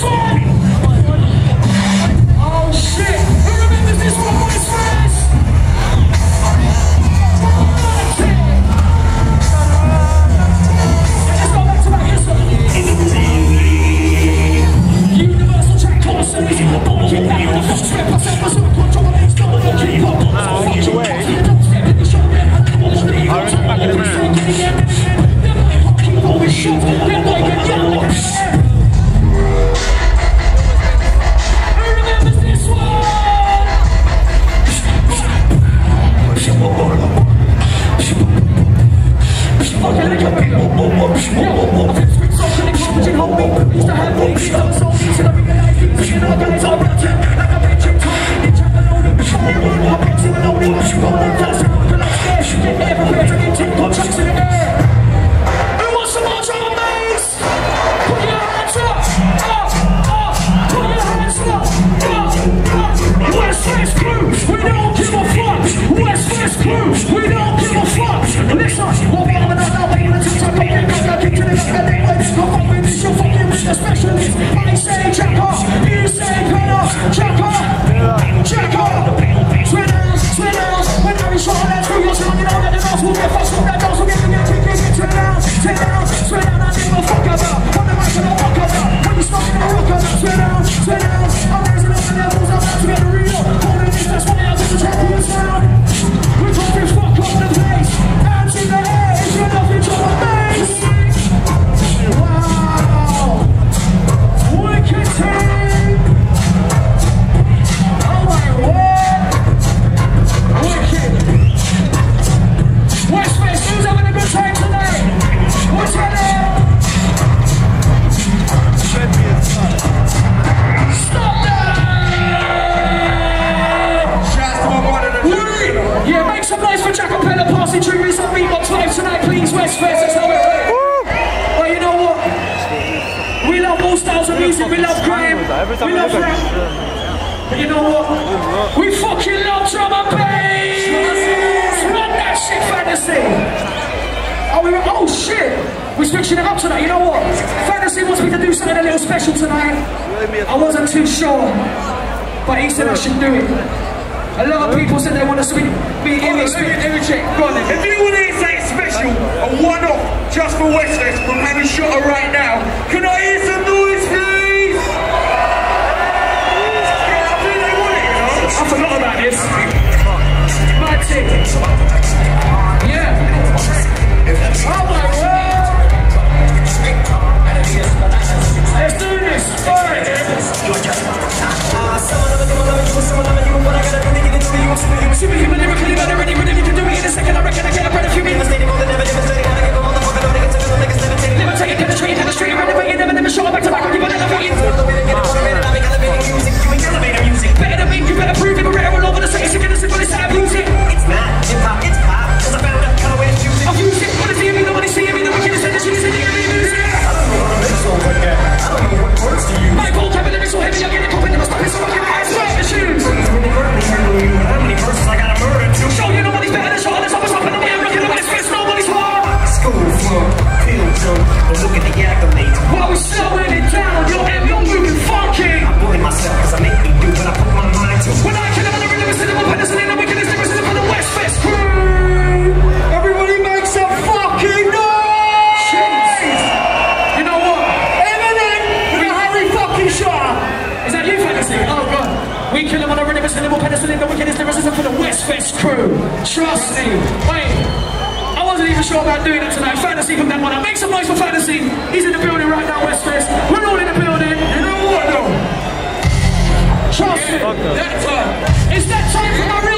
But you know what? We fucking love drum and bass! Run that shit, Fantasy! Oh shit! We're switching it up tonight, you know what? Fantasy wants me to do something a little special tonight. I wasn't too sure, but he said I should do it. A lot of people said they want to be in this. Let me check. Go on then. If you want to hear something special, a one-off just for Westfest from Heavy Shotter right now, can I hear some noise, please? Yeah, I think they want it, you know? I forgot about this. My team. Yeah. Oh my word. Let's do this. All right. Superhuman, lyrically, but already ready to do it in a second. I reckon I get a breath. You mean devastating, all the devastating. I give all the fucking all the niggas levitating, demonstrating, renovating, never show back to back. Give it elevating. Better than me, you better prove it. We're all over the place. You're gonna see what it's out of music. It's not hip hop, it's pop. Cause I found out how to wear music. I'll use it. What is it? Nobody see me. Nobody can say that shit is in the music. I don't know what words to use. My vocabulary so heavy, I get it covered. Never stop it, so I can ask for the shoes. How many verses I gotta murder to show you nobody's better than Sean. There's always something on me. I'm rocking nobody's fist, nobody's hard. School from pill jump, but look at the accolades. While we're slowing it down, you're moving funky. I bully myself cause I make me do what I put my mind to. When I kill another rhythm, it's in my penicillin, and we can distinguish it for the Westfest crew. Everybody make some fucking noise! Jeez. You know what? Eminem, we're Harry fucking Shaw. Is that you, Fantasy? Oh god. We kill them on a rhythm, it's in the penicillin, and we can distinguish it for the Westfest crew. Trust me. Wait. I wasn't even sure about doing it tonight. Fantasy from that one. Make some noise for Fantasy. He's in the building right now, Westfest. We're all in the building. You know what though? Trust me. That time. It's that time for my